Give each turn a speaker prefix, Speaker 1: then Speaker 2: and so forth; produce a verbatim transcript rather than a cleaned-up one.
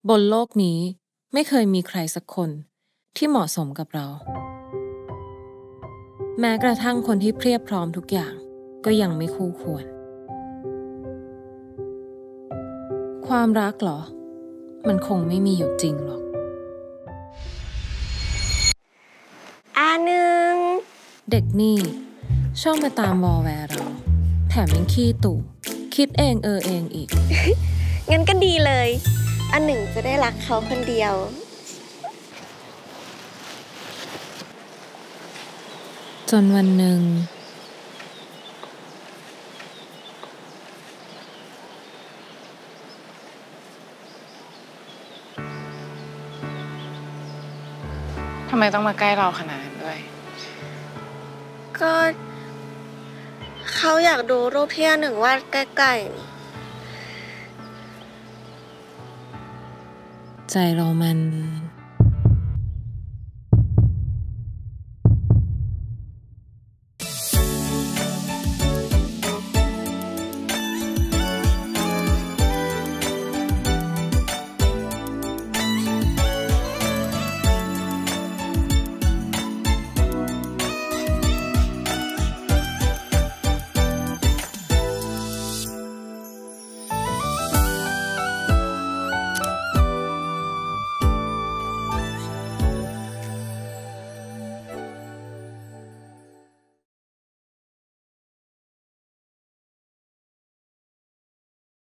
Speaker 1: บนโลกนี้ไม่เคยมีใครสักคนที่เหมาะสมกับเราแม้กระทั่งคนที่เพรียบพร้อมทุกอย่างก็ยังไม่คู่ควรความรักเหรอมันคงไม่มีอยู่จริงหรอก
Speaker 2: อานึง
Speaker 1: เด็กนี่ชอบมาตามวอแวร์เราแถมยังขี้ตู่คิดเองเออเองอีก
Speaker 2: งั้นก็ดีเลยอาหนึ่งจะได้รักเขาคนเดียว
Speaker 1: จนวันหนึ่ง
Speaker 3: ทำไมต้องมาใกล้เราขนาดนั้นด้วย
Speaker 2: ก็เขาอยากดูรูปที่อาหนึ่งวาดใกล้ๆ
Speaker 1: ใจเรามัน